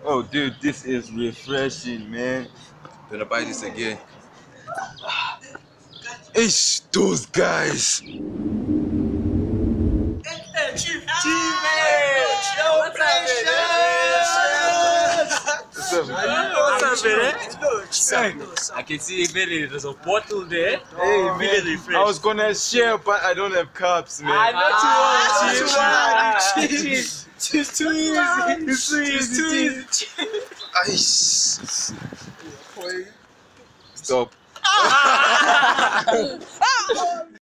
Oh, dude, this is refreshing, man. Gonna buy this again. Ish, those guys. Chief, What's up, man? what's up, man? I can see there's a bottle there. Hey, man, I was gonna share, but I don't have cups, man. Cheers. Cheers, too easy. It's too easy. Ice. Stop.